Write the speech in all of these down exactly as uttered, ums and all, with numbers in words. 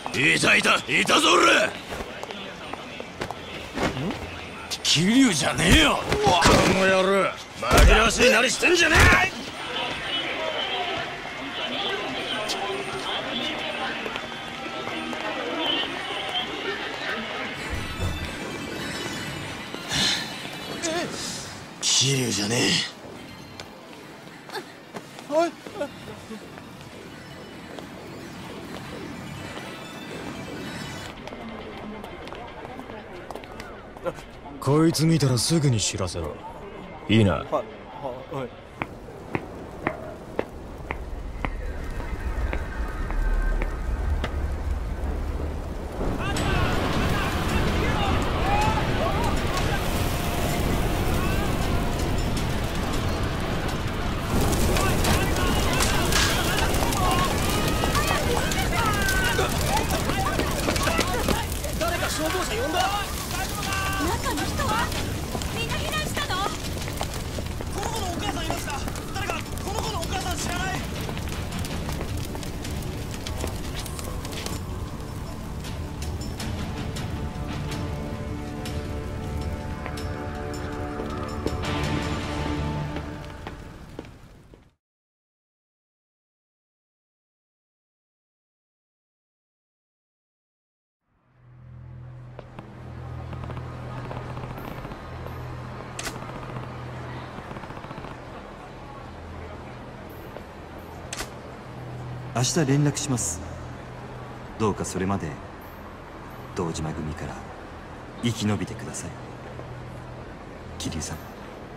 いたいたいたぞ俺。桐生じゃねえよ。この野郎紛らわしいなりしてんじゃねえ。桐生じゃねえ。おい、 こいつ見たらすぐに知らせろ。いいな。はいはいはい。 誰か消防車呼んだ？中の人はみんな避難したの？この子のお母さんいました。誰かこの子のお母さん知らない？ 明日連絡します。どうかそれまで堂島組から生き延びてください。桐生さん。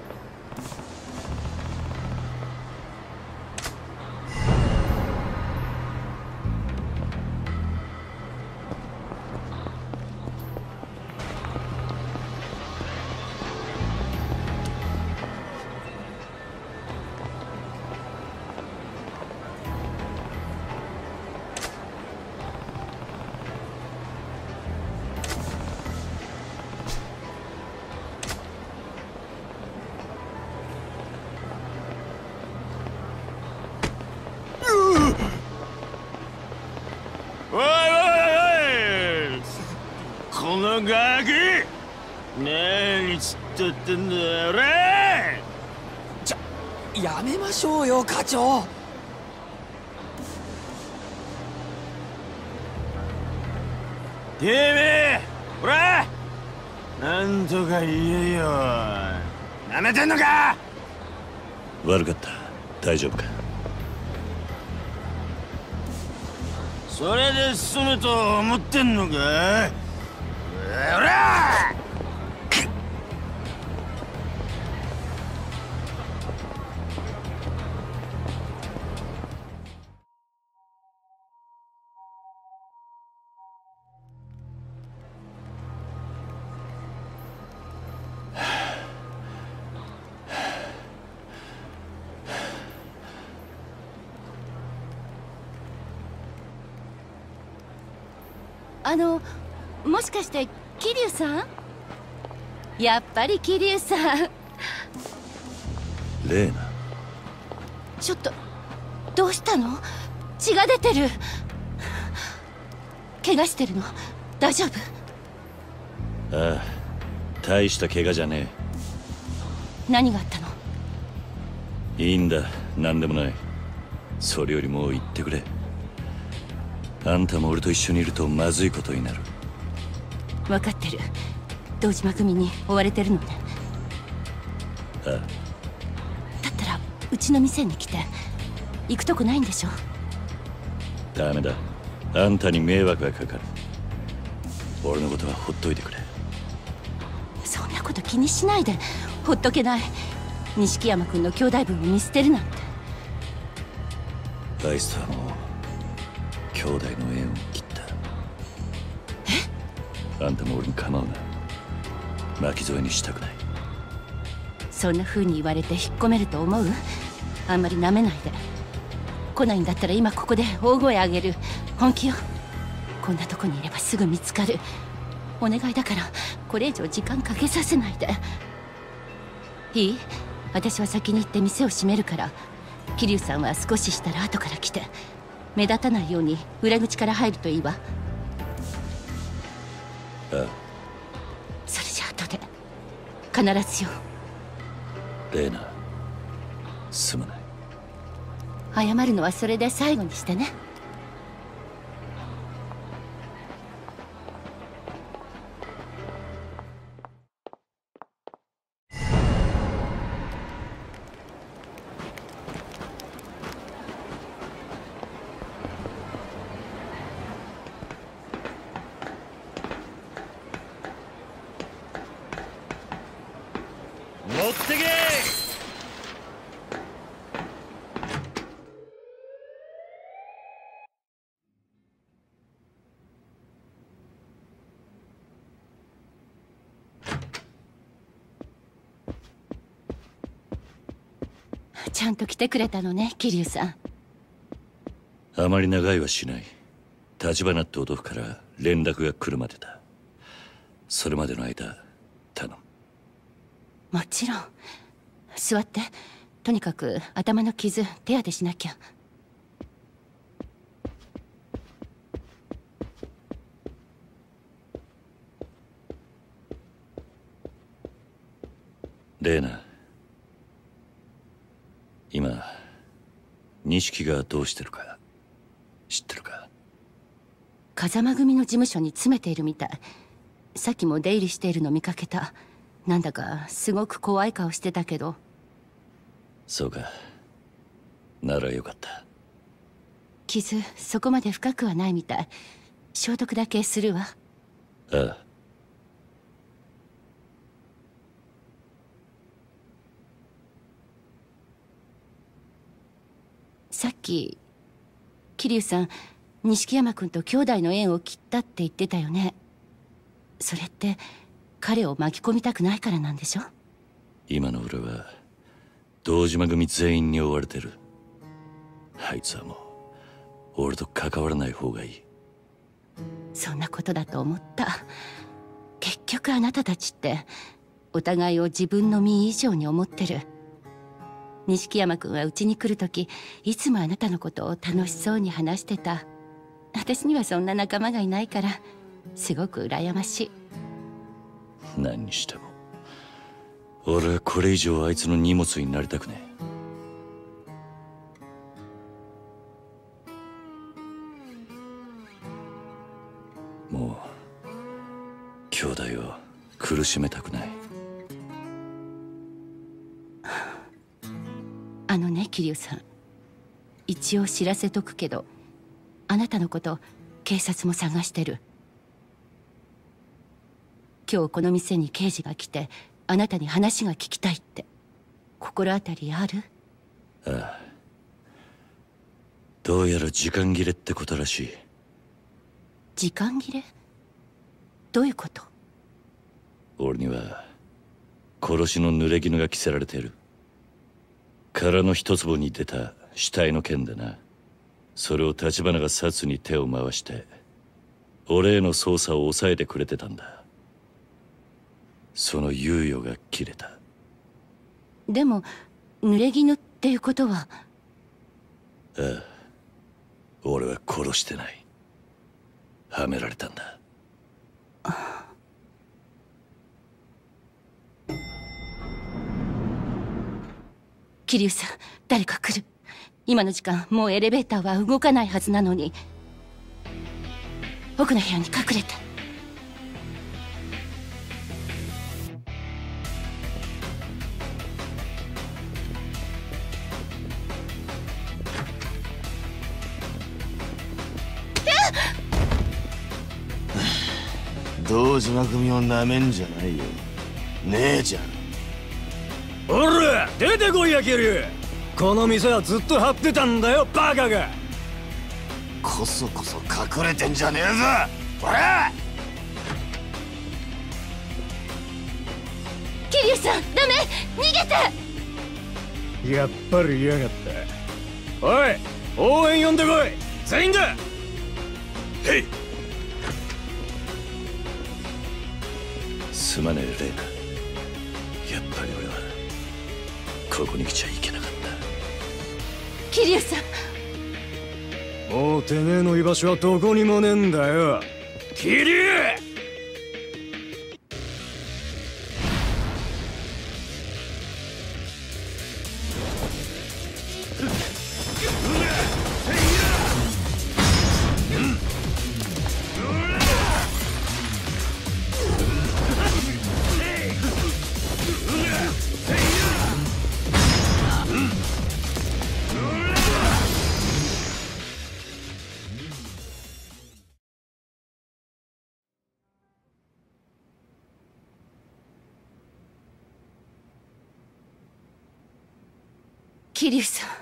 このガキ何つったってんだよれ。 ちょやめましょうよ課長。 てめえほらなんとか言えよ。なめてんのか。悪かった。大丈夫か。それで済むと思ってんのか。ほらあのもしかして桐生さん？やっぱり桐生さん。 レーナ。 ちょっとどうしたの？血が出てる。怪我してるの？大丈夫？ ああ、大した怪我じゃねえ。何があったの？ いいんだ、何でもない。それよりもう言ってくれ。あんたも俺と一緒にいるとまずいことになる。 分かってる。堂島組に追われてるのね。 ああ。 だったらうちの店に来て。行くとこないんでしょ？ ダメだ。あんたに迷惑がかかる。俺のことはほっといてくれ。 そんなこと気にしないで。ほっとけない。錦山君の兄弟分を見捨てるなんて。 あいつとはもう兄弟の縁を切った。え？あんたも俺に構うな。巻き添えにしたくない。 そんな風に言われて引っ込めると思う？あんまり舐めないで。来ないんだったら今ここで大声あげる。本気よ。こんなとこにいればすぐ見つかる。お願いだからこれ以上時間かけさせないで。いい？私は先に行って店を閉めるから、桐生さんは少ししたら後から来て、目立たないように裏口から入るといいわ。 ああ。 それじゃ後で必ずよ。 レーナ、すまない。 謝るのはそれで最後にしてね。 持ってけ。 ちゃんと来てくれたのね、桐生さん。 あまり長いはしない。橘って男から連絡が来るまでだ。それまでの間頼む。 もちろん。座って。とにかく頭の傷手当てしなきゃ。 レーナ、今錦がどうしてるか知ってるか？ 風間組の事務所に詰めているみたい。さっきも出入りしているの見かけた。なんだかすごく怖い顔してたけど。 そうか、ならよかった。 傷そこまで深くはないみたい。消毒だけするわ。 ああ。 さっき桐生さん錦山君と兄弟の縁を切ったって言ってたよね。それって彼を巻き込みたくないからなんでしょ？ 今の俺は堂島組全員に追われてる。あいつはもう俺と関わらない方がいい。 そんなことだと思った。結局あなたたちってお互いを自分の身以上に思ってる。錦山君はうちに来るときいつもあなたのことを楽しそうに話してた。私にはそんな仲間がいないからすごく羨ましい。 何にしても俺はこれ以上あいつの荷物になりたくねえ。もう兄弟を苦しめたくない。 あのね桐生さん、一応知らせとくけどあなたのこと警察も探してる。今日この店に刑事が来てあなたに話が聞きたいって。心当たりある？ ああ、どうやら時間切れってことらしい。 時間切れ？どういうこと？ 俺には殺しの濡れ衣が着せられている。殻の一坪に出た死体の件でな。それを橘が殺に手を回して俺への捜査を抑えてくれてたんだ。その猶予が切れた。 でも濡れ衣っていうことは？ ああ、俺は殺してない。はめられたんだ。桐生さん、誰か来る。今の時間もうエレベーターは動かないはずなのに。奥の部屋に隠れて。 堂島組をなめんじゃないよ姉ちゃん。 おら出てこいや桐生。この店はずっと張ってたんだよバカが。 こそこそ隠れてんじゃねえぞほら。 桐生さんダメ、逃げて。 やっぱり嫌がった。おい応援呼んでこい全員だ。 へい。すまねえレイナ、やっぱり俺はここに来ちゃいけなかった。 桐生さん、 もうてめえの居場所はどこにもねえんだよ桐生。 桐生さん。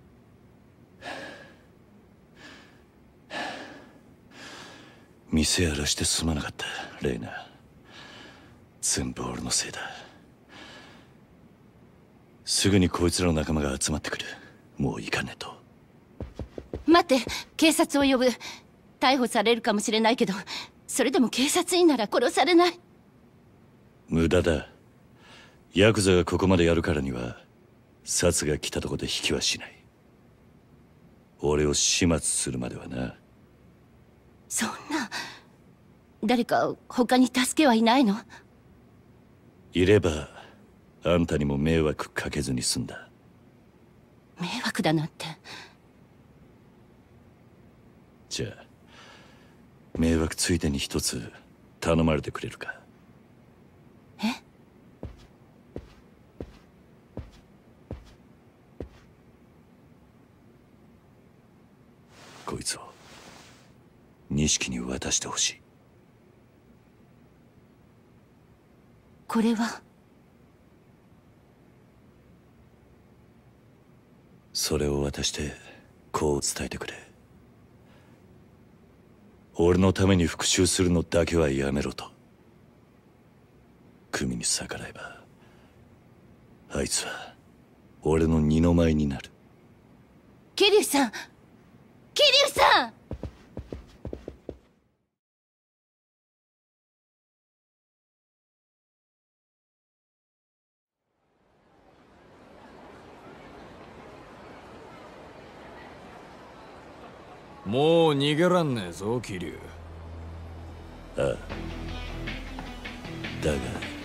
店やらしてすまなかった、レイナ。全部俺のせいだ。すぐにこいつらの仲間が集まってくる。もう行かねえと。 待って、警察を呼ぶ。逮捕されるかもしれないけど、それでも警察員なら殺されない。 無駄だ。ヤクザがここまでやるからには殺が来たとこで引きはしない。俺を始末するまではな。 そんな、誰か他に助けはいないの？ いればあんたにも迷惑かけずに済んだ。 迷惑だなんて。 じゃあ迷惑ついでに一つ頼まれてくれるか？ え？ こいつを錦に渡してほしい。 これは？ それを渡してこう伝えてくれ。俺のために復讐するのだけはやめろと。組に逆らえばあいつは俺の二の舞になる。 桐生さん、桐生さん。 もう逃げらんねえぞ、桐生。 ああ、だが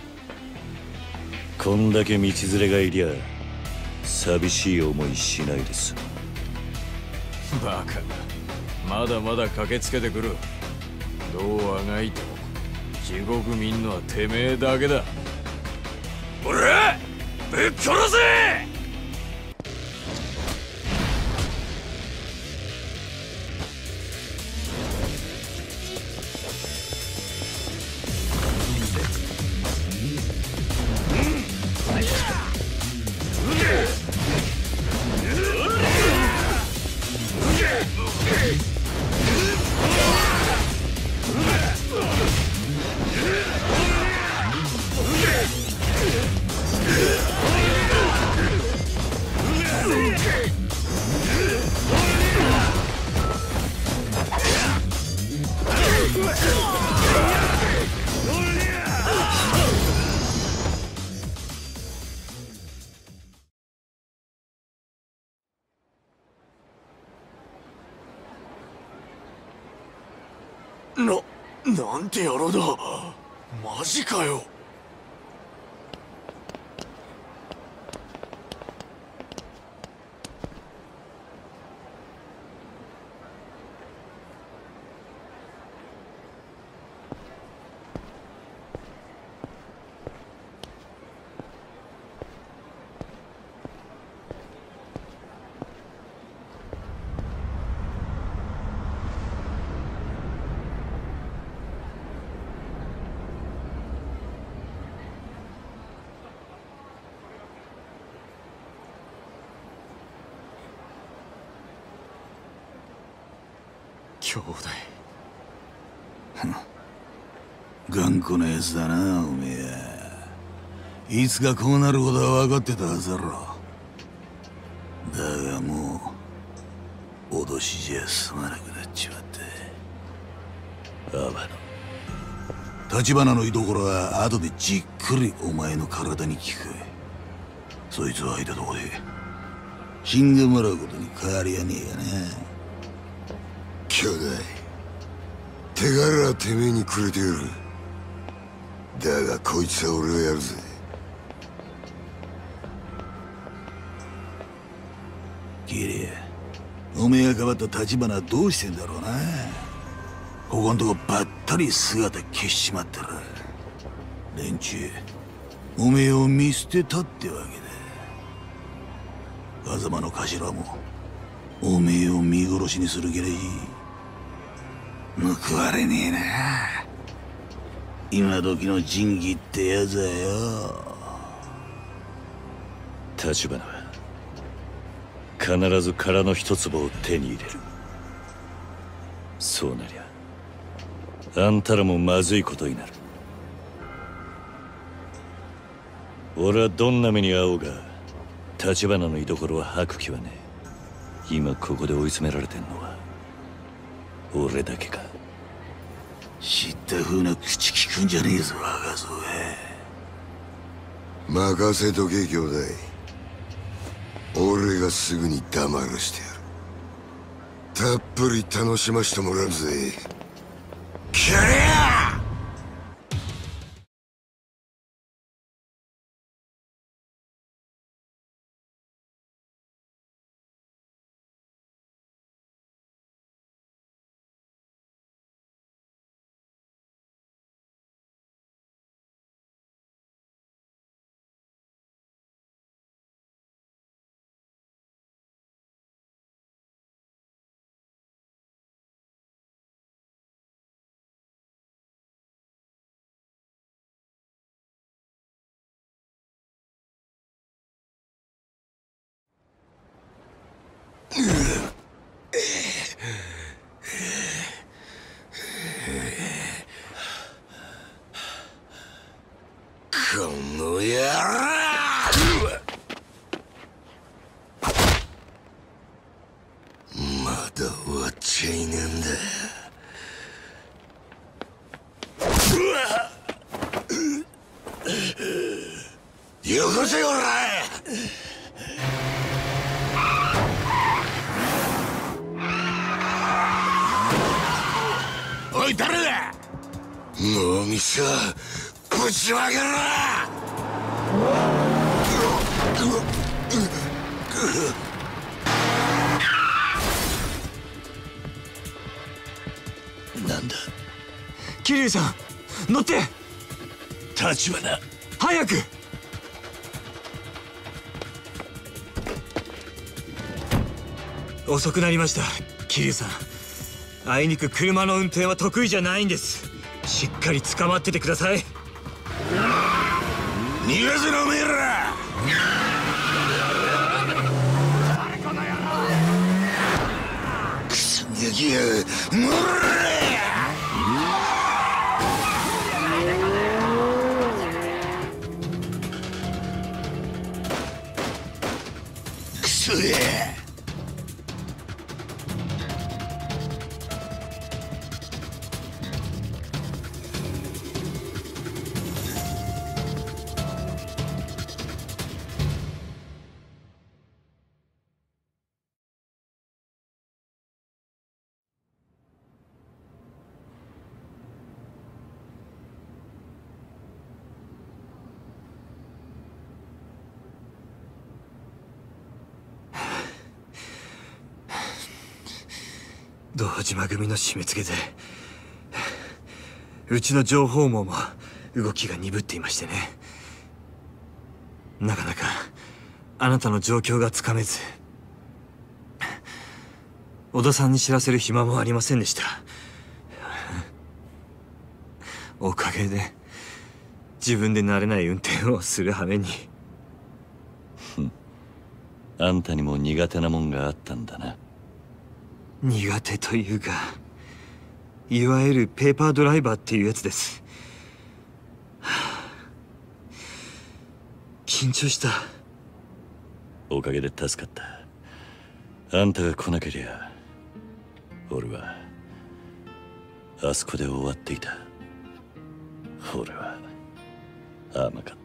こんだけ道連れがいりゃ寂しい思いしないです。 バカな、まだまだ駆けつけてくる。どうあがいても地獄見んのはてめえだけだ。おらぶっ殺せ！ な、なんて野郎だ。マジかよ。兄弟。 頑固なやつだな、おめえ。いつかこうなることは分かってたはずだろ。だがもう脅しじゃ済まなくなっちまった。阿波野、橘の居所は後でじっくりお前の体に効く。そいつを開いたとこで死んでもらうことに変わりはねえがな。 兄弟、手柄はてめえにくれてやる。だがこいつは俺がやるぜ。 桐生、おめえが変わった橘はどうしてんだろうな。ここんとこばったり姿消しちまったら連中おめえを見捨てたってわけだ。風間の頭もおめえを見殺しにする気らい報われねえな。今時の仁義ってやつはよ。 橘は必ず殻の一粒を手に入れる。そうなりゃあんたらもまずいことになる。俺はどんな目に遭おうが橘の居所は吐く気はねえ。今ここで追い詰められてんのは俺だけか。 知った風な口聞くんじゃねえぞ若造。 任せとけ兄弟。俺がすぐに黙らしてやる。たっぷり楽しましてもらうぜ。キャリア！この野郎！まだ終わっちゃいねえんだ。よこせおら！おい誰だ！脳みそぶちまけろ！なんだ桐生さん、乗って。 橘、 早く。遅くなりました桐生さん。あいにく車の運転は得意じゃないんです。しっかり捕まっててください。 逃がせろおめえら！クソガキやもらえ！クソや！ 堂島組の締め付けでうちの情報網も動きが鈍っていましてね。なかなかあなたの状況がつかめず、小田さんに知らせる暇もありませんでした。おかげで自分で慣れない運転をする羽目に。 あんたにも苦手なもんがあったんだな。 苦手というか、いわゆるペーパードライバーっていうやつです。緊張した。 おかげで助かった。あんたが来なけりゃ俺はあそこで終わっていた。俺は甘かった。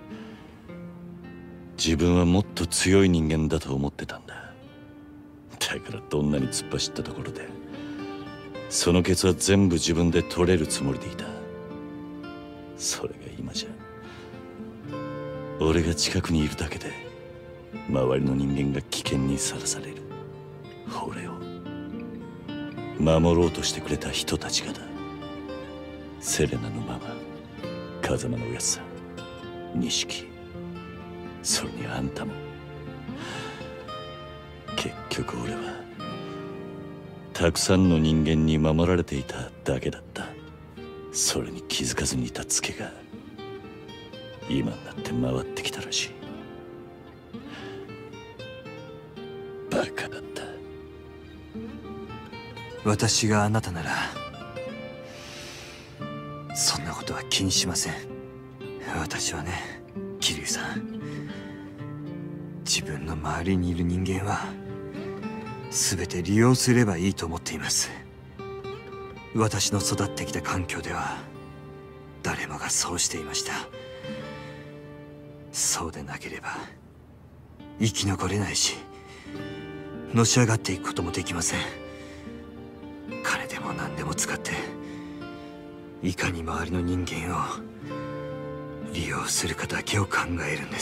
自分はもっと強い人間だと思ってたんだ。だからどんなに突っ走ったところでそのケツは全部自分で取れるつもりでいた。それが今じゃ俺が近くにいるだけで周りの人間が危険にさらされる。俺を守ろうとしてくれた人たちがだ。セレナのママ、風間のおやっさん、錦、それにあんたも。結局俺はたくさんの人間に守られていただけだった。それに気づかずにいたツケが今になって回ってきたらしい。 バカだった。 私があなたならそんなことは気にしません。私はね、桐生さん、自分の周りにいる人間は全て利用すればいいと思っています。私の育ってきた環境では誰もがそうしていました。そうでなければ生き残れないし、のし上がっていくこともできません。金でも何でも使っていかに周りの人間を利用するかだけを考えるんです。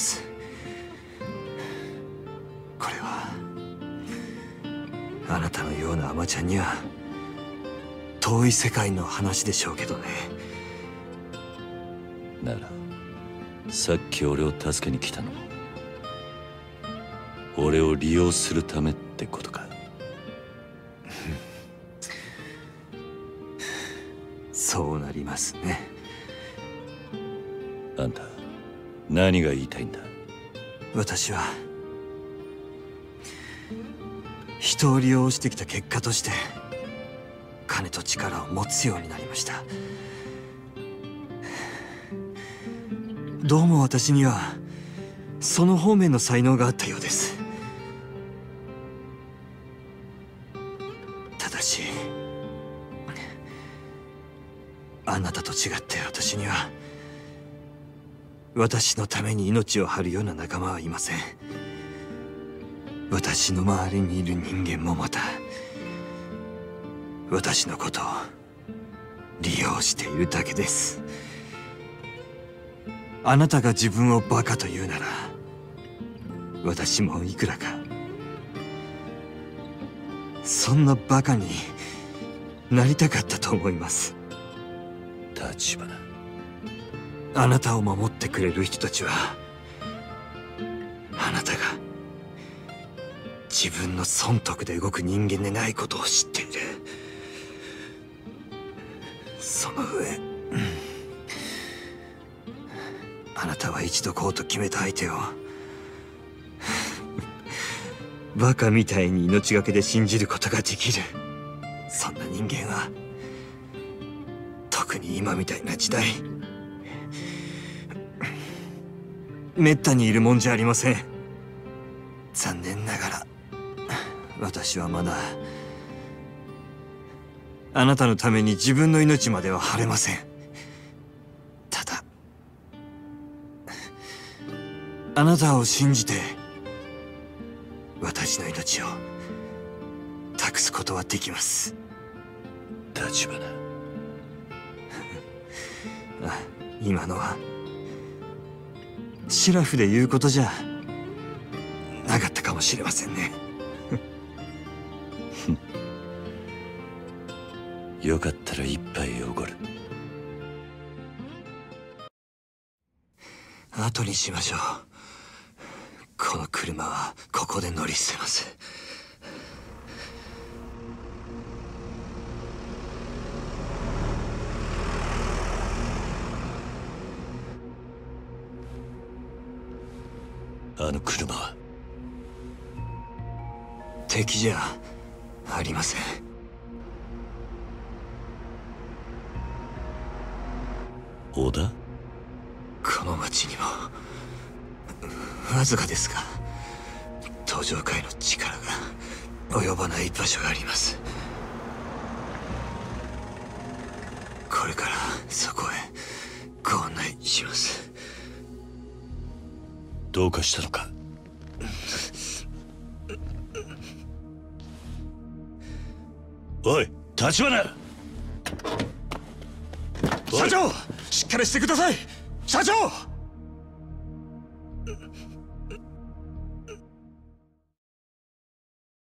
これはあなたのようなアマちゃんには遠い世界の話でしょうけどね。 ならさっき俺を助けに来たのも俺を利用するためってことか。 そうなりますね。 あんた何が言いたいんだ。 私は人を利用してきた結果として金と力を持つようになりました。どうも私にはその方面の才能があったようです。ただしあなたと違って私には私のために命を張るような仲間はいません。私の周りにいる人間もまた私のことを利用しているだけです。あなたが自分をバカと言うなら私もいくらかそんなバカになりたかったと思います。 立花、 あなたを守ってくれる人たちはあなたが自分の損得で動く人間でないことを知っている。その上あなたは一度こうと決めた相手をバカみたいに命がけで信じることができる。そんな人間は特に今みたいな時代めったにいるもんじゃありません。残念ながら私はまだあなたのために自分の命までは張れません。ただあなたを信じて私の命を託すことはできます。 立花、 あ、今のはシラフで言うことじゃなかったかもしれませんね。 よかったら一杯おごる。 後にしましょう。この車はここで乗り捨てます。 あの車は敵じゃありません。 織田？ この町にもわずかですが登場界の力が及ばない場所があります。これからそこへご案内します。 どうかしたのか？おい、立花！ 社長、しっかりしてください。社長！